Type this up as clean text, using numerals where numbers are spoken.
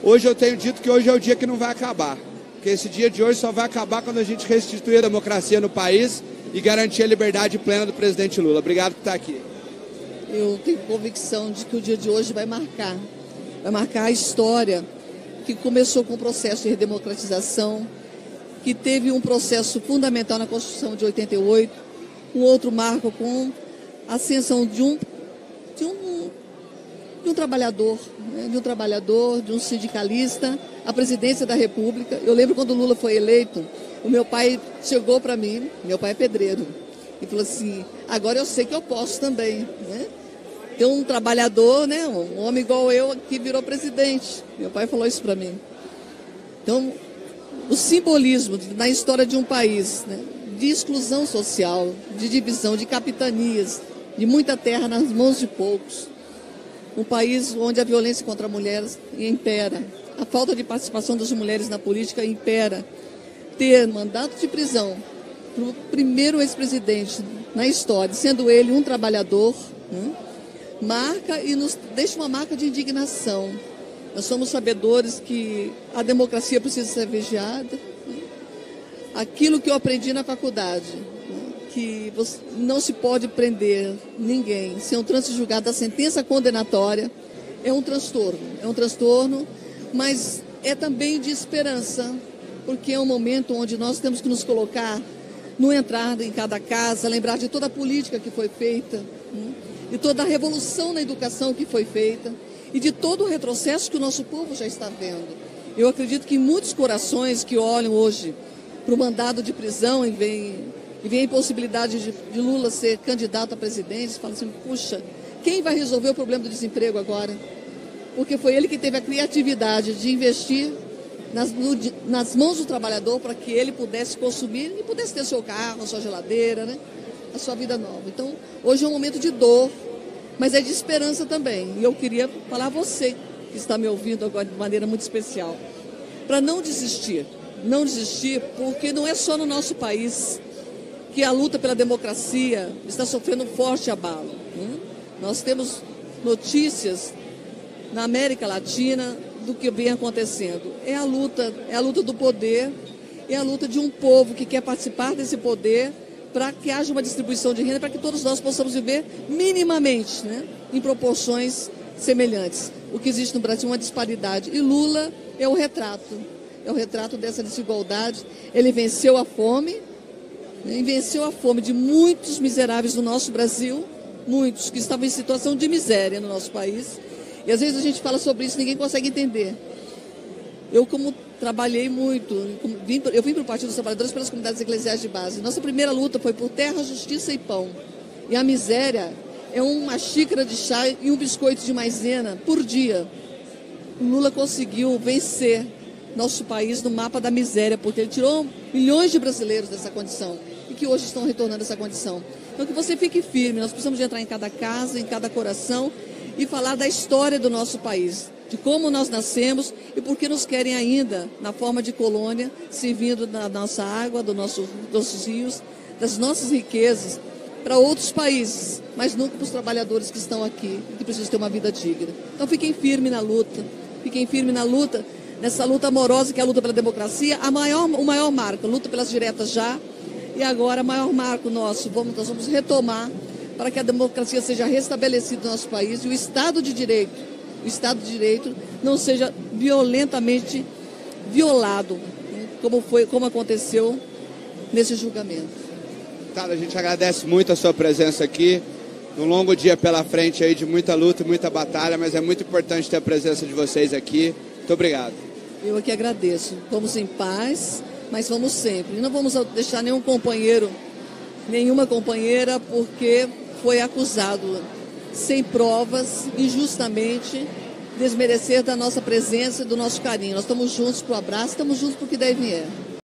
Hoje eu tenho dito que hoje é o dia que não vai acabar. Porque esse dia de hoje só vai acabar quando a gente restituir a democracia no país e garantir a liberdade plena do presidente Lula. Obrigado por estar aqui. Eu tenho convicção de que o dia de hoje vai marcar a história que começou com o processo de redemocratização, que teve um processo fundamental na Constituição de 88, um outro marco com a ascensão de um trabalhador, né? de um sindicalista, à presidência da República. Eu lembro quando o Lula foi eleito, o meu pai chegou para mim, meu pai é pedreiro, e falou assim, agora eu sei que eu posso também, né? Tem um trabalhador, né, um homem igual eu, que virou presidente. Meu pai falou isso para mim. Então, o simbolismo na história de um país, né, de exclusão social, de divisão, de capitanias, de muita terra nas mãos de poucos. Um país onde a violência contra mulheres impera, a falta de participação das mulheres na política impera. Ter mandato de prisão para o primeiro ex-presidente na história, sendo ele um trabalhador, né, marca e nos deixa uma marca de indignação. Nós somos sabedores que a democracia precisa ser vigiada. Né? Aquilo que eu aprendi na faculdade, né? Que não se pode prender ninguém sem um trânsito julgado da sentença condenatória, é um transtorno, mas é também de esperança, porque é um momento onde nós temos que nos colocar no entrar em cada casa, lembrar de toda a política que foi feita, né? De toda a revolução na educação que foi feita e de todo o retrocesso que o nosso povo já está vendo. Eu acredito que muitos corações que olham hoje para o mandado de prisão e veem a impossibilidade de Lula ser candidato a presidente, falam assim, puxa, quem vai resolver o problema do desemprego agora? Porque foi ele que teve a criatividade de investir nas mãos do trabalhador para que ele pudesse consumir e pudesse ter seu carro, a sua geladeira, né? A sua vida nova. Então, hoje é um momento de dor, mas é de esperança também. E eu queria falar a você, que está me ouvindo agora de maneira muito especial, para não desistir, porque não é só no nosso país que a luta pela democracia está sofrendo um forte abalo. Né? Nós temos notícias na América Latina do que vem acontecendo. É a luta do poder, é a luta de um povo que quer participar desse poder, para que haja uma distribuição de renda, para que todos nós possamos viver minimamente, né, em proporções semelhantes. O que existe no Brasil é uma disparidade. E Lula é o retrato dessa desigualdade. Ele venceu a fome, né, e venceu a fome de muitos miseráveis no nosso Brasil, muitos que estavam em situação de miséria no nosso país. E às vezes a gente fala sobre isso e ninguém consegue entender. Eu, como trabalhei muito, eu vim para o Partido dos Trabalhadores pelas comunidades eclesiais de base. Nossa primeira luta foi por terra, justiça e pão. E a miséria é uma xícara de chá e um biscoito de maisena por dia. O Lula conseguiu vencer nosso país no mapa da miséria, porque ele tirou milhões de brasileiros dessa condição e que hoje estão retornando a essa condição. Então que você fique firme, nós precisamos de entrar em cada casa, em cada coração e falar da história do nosso país, de como nós nascemos e por que nos querem ainda na forma de colônia, servindo da nossa água, dos nossos rios, das nossas riquezas para outros países, mas nunca para os trabalhadores que estão aqui e que precisam ter uma vida digna. Então fiquem firmes na luta, nessa luta amorosa que é a luta pela democracia, o maior marco, a luta pelas diretas já, e agora o maior marco nosso, nós vamos retomar para que a democracia seja restabelecida no nosso país e o Estado de Direito não seja violentamente violado, né, como aconteceu nesse julgamento. Tá, a gente agradece muito a sua presença aqui, num longo dia pela frente aí de muita luta e muita batalha, mas é muito importante ter a presença de vocês aqui. Muito obrigado. Eu aqui agradeço. Vamos em paz, mas vamos sempre. Não vamos deixar nenhuma companheira, porque foi acusado sem provas, injustamente, desmerecer da nossa presença e do nosso carinho. Nós estamos juntos para o abraço, estamos juntos para o que daí vier.